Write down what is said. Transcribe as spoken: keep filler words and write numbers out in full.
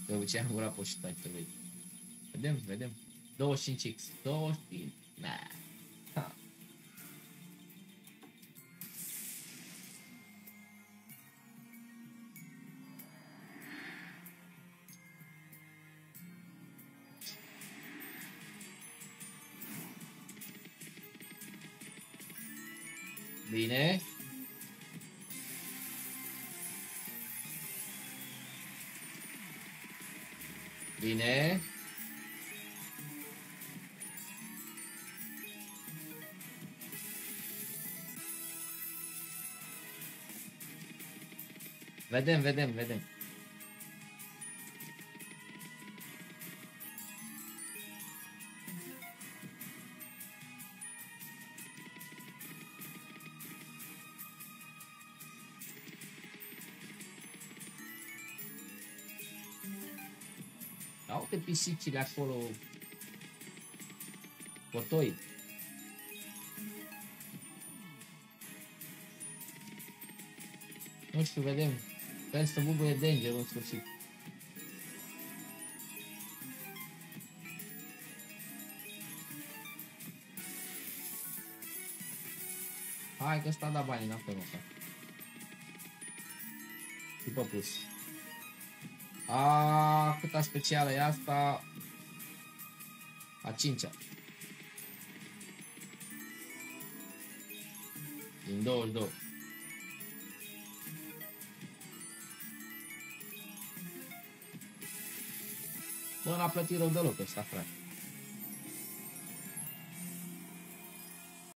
De obicei am curat poștașului. Vedem, vedem. douăzeci și cinci X. douăzeci și cinci. Nah. Ha. Bine. Bine. Vedem, vedem, vedem. Uite pisicile acolo. Potoi. Nu știu, vedem. Sper să bubuie danger în sfârșit. Hai că ăsta da bani înapoi, mă, fac. După plus. A, câta specială e asta? A cincea. Din douăzeci și doi. Bă, n-a plătit rău deloc ăsta, frate.